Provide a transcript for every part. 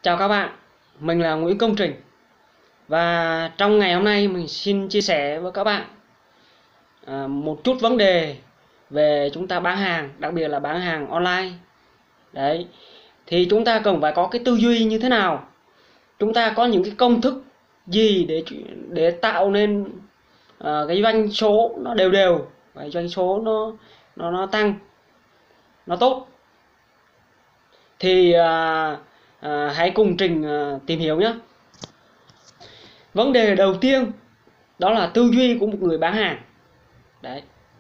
Chào các bạn, mình là Nguyễn Công Trình. Và trong ngày hôm nay mình xin chia sẻ với các bạn một chút vấn đề về chúng ta bán hàng, đặc biệt là bán hàng online. Đấy, thì chúng ta cần phải có cái tư duy như thế nào? Chúng ta có những cái công thức gì để tạo nên cái doanh số nó đều đều và doanh số nó tăng, nó tốt. Thì hãy cùng Trình tìm hiểu nhé. Vấn đề đầu tiên đó là tư duy của một người bán hàng. Đấy,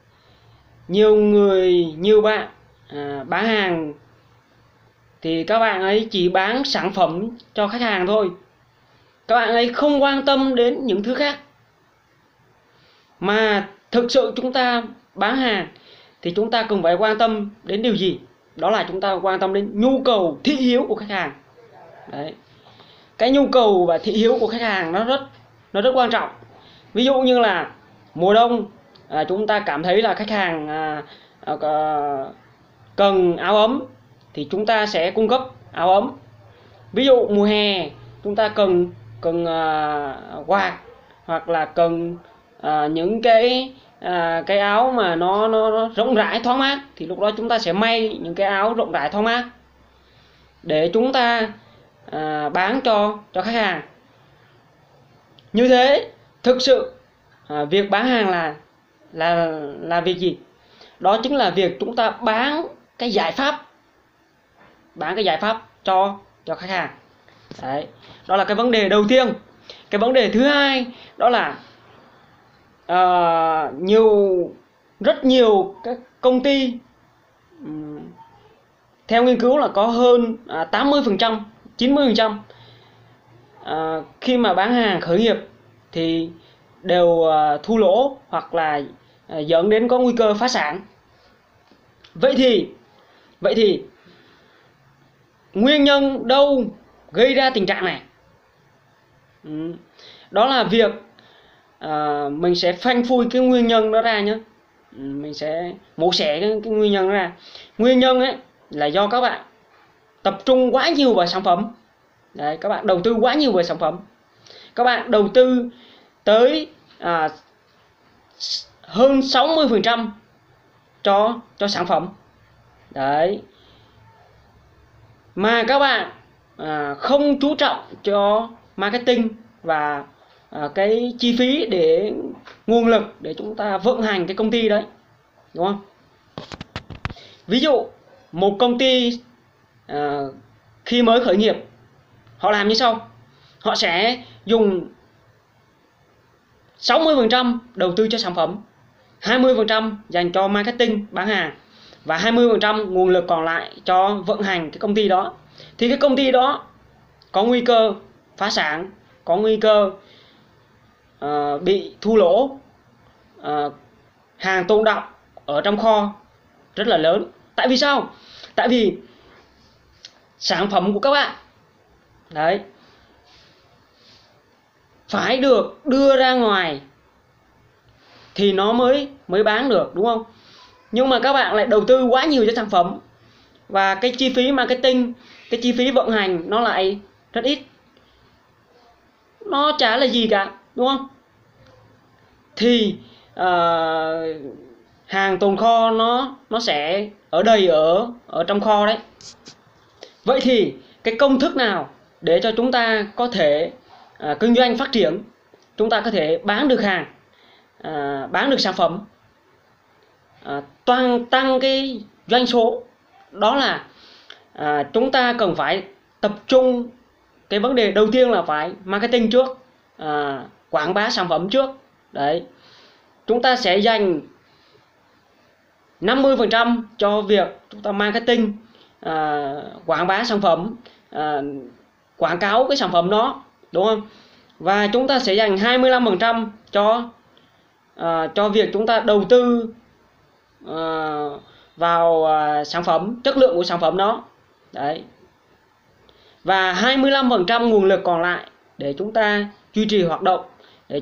nhiều bạn bán hàng thì các bạn ấy chỉ bán sản phẩm cho khách hàng thôi, các bạn ấy không quan tâm đến những thứ khác. Mà thực sự chúng ta bán hàng thì chúng ta cần phải quan tâm đến điều gì? Đó là chúng ta quan tâm đến nhu cầu thị hiếu của khách hàng. Đấy, cái nhu cầu và thị hiếu của khách hàng nó rất quan trọng. Ví dụ như là mùa đông chúng ta cảm thấy là khách hàng cần áo ấm thì chúng ta sẽ cung cấp áo ấm. Ví dụ mùa hè chúng ta cần quạt hoặc là cần những cái áo mà nó rộng rãi thoáng mát, thì lúc đó chúng ta sẽ may những cái áo rộng rãi thoáng mát để chúng ta bán cho khách hàng. Như thế thực sự việc bán hàng là việc gì? Đó chính là việc chúng ta bán cái giải pháp cho khách hàng. Đấy, đó là cái vấn đề đầu tiên. Cái vấn đề thứ hai đó là rất nhiều các công ty, theo nghiên cứu là có hơn 80%, 90% khi mà bán hàng khởi nghiệp thì đều thua lỗ hoặc là dẫn đến có nguy cơ phá sản. Vậy thì nguyên nhân đâu gây ra tình trạng này? Đó là việc mình sẽ phanh phui cái nguyên nhân đó ra nhé. Mình sẽ mổ xẻ cái nguyên nhân đó ra. Nguyên nhân ấy là do các bạn tập trung quá nhiều vào sản phẩm. Đấy, các bạn đầu tư quá nhiều vào sản phẩm. Các bạn đầu tư tới hơn 60% cho sản phẩm. Đấy, mà các bạn không chú trọng cho marketing và cái chi phí để nguồn lực để chúng ta vận hành cái công ty đấy, đúng không? Ví dụ một công ty khi mới khởi nghiệp họ làm như sau: họ sẽ dùng 60% đầu tư cho sản phẩm, 20% dành cho marketing bán hàng và 20% nguồn lực còn lại cho vận hành cái công ty đó. Thì cái công ty đó có nguy cơ phá sản, có nguy cơ bị thua lỗ, hàng tồn đọng ở trong kho rất là lớn. Tại vì sao? Tại vì sản phẩm của các bạn đấy phải được đưa ra ngoài thì nó mới bán được, đúng không? Nhưng mà các bạn lại đầu tư quá nhiều cho sản phẩm và cái chi phí marketing, cái chi phí vận hành nó lại rất ít, nó chả là gì cả, đúng không? Thì hàng tồn kho nó sẽ ở đầy ở trong kho đấy. Vậy thì cái công thức nào để cho chúng ta có thể kinh doanh phát triển, chúng ta có thể bán được hàng, bán được sản phẩm, tăng cái doanh số? Đó là chúng ta cần phải tập trung. Cái vấn đề đầu tiên là phải marketing trước, quảng bá sản phẩm trước. Đấy, chúng ta sẽ dành 50% cho việc chúng ta marketing, quảng bá sản phẩm, quảng cáo cái sản phẩm đó, đúng không? Và chúng ta sẽ dành 25% cho việc chúng ta đầu tư vào sản phẩm, chất lượng của sản phẩm đó. Đấy, và 25% nguồn lực còn lại để chúng ta duy trì hoạt động, để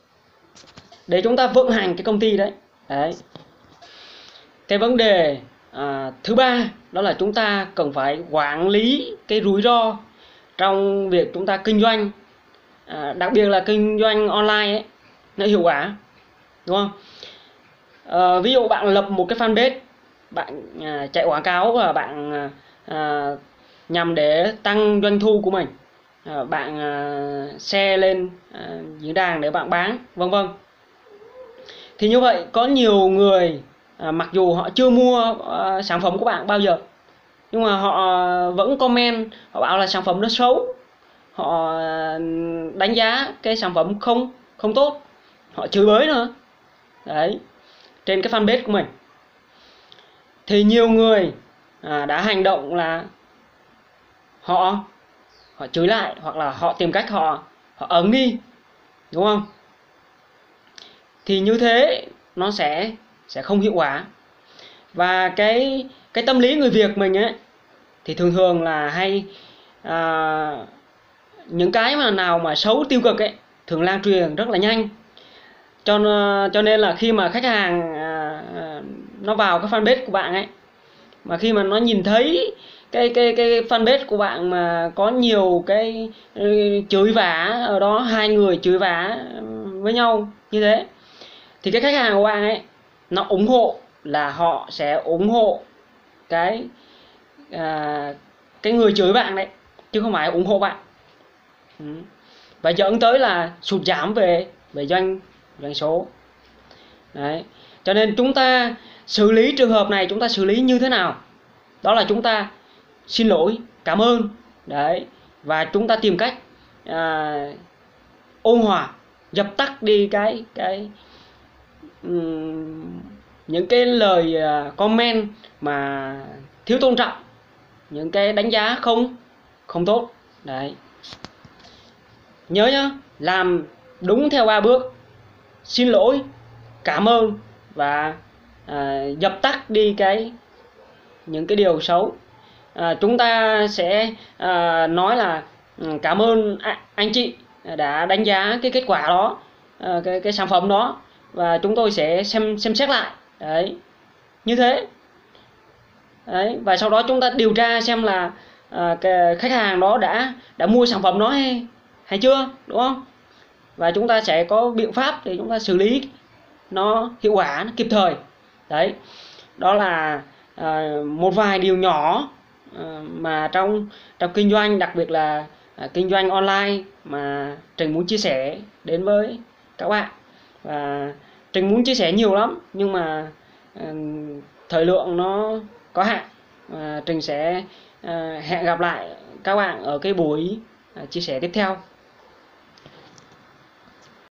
chúng ta vận hành cái công ty đấy. Đấy, cái vấn đề Thứ ba đó là chúng ta cần phải quản lý cái rủi ro trong việc chúng ta kinh doanh, đặc biệt là kinh doanh online ấy, nó hiệu quả, đúng không? Ví dụ bạn lập một cái fanpage, bạn chạy quảng cáo và bạn nhằm để tăng doanh thu của mình, bạn share lên diễn đàn để bạn bán, vân vân. Thì như vậy có nhiều người mặc dù họ chưa mua sản phẩm của bạn bao giờ, nhưng mà họ vẫn comment, họ bảo là sản phẩm nó xấu, họ đánh giá cái sản phẩm không tốt, họ chửi bới nữa đấy trên cái fanpage của mình. Thì nhiều người đã hành động là họ chửi lại, hoặc là họ tìm cách họ ẩn đi, đúng không? Thì như thế nó sẽ không hiệu quả. Và cái tâm lý người Việt mình ấy thì thường thường là hay những cái mà nào mà xấu tiêu cực ấy thường lan truyền rất là nhanh. Cho nên là khi mà khách hàng nó vào cái fanpage của bạn ấy, mà khi mà nó nhìn thấy cái fanpage của bạn mà có nhiều cái chửi vả ở đó, hai người chửi vả với nhau như thế, thì cái khách hàng của bạn ấy nó ủng hộ, là họ sẽ ủng hộ cái người chửi bạn đấy, chứ không phải ủng hộ bạn. Và dẫn tới là sụt giảm về doanh số đấy. Cho nên chúng ta xử lý trường hợp này, chúng ta xử lý như thế nào? Đó là chúng ta xin lỗi, cảm ơn đấy, và chúng ta tìm cách ôn hòa, dập tắt đi những cái lời comment mà thiếu tôn trọng, những cái đánh giá không tốt đấy. Nhớ nhá, làm đúng theo 3 bước: xin lỗi, cảm ơn và dập tắt đi những cái điều xấu. Chúng ta sẽ nói là cảm ơn anh chị đã đánh giá cái kết quả đó, cái sản phẩm đó, và chúng tôi sẽ xem xét lại đấy, như thế đấy. Và sau đó chúng ta điều tra xem là cái khách hàng đó đã mua sản phẩm đó hay chưa, đúng không? Và chúng ta sẽ có biện pháp để chúng ta xử lý nó hiệu quả, nó kịp thời đấy. Đó là một vài điều nhỏ mà trong kinh doanh, đặc biệt là kinh doanh online, mà Trình muốn chia sẻ đến với các bạn. Và Trình muốn chia sẻ nhiều lắm, nhưng mà thời lượng nó có hạn. Trình sẽ hẹn gặp lại các bạn ở cái buổi chia sẻ tiếp theo.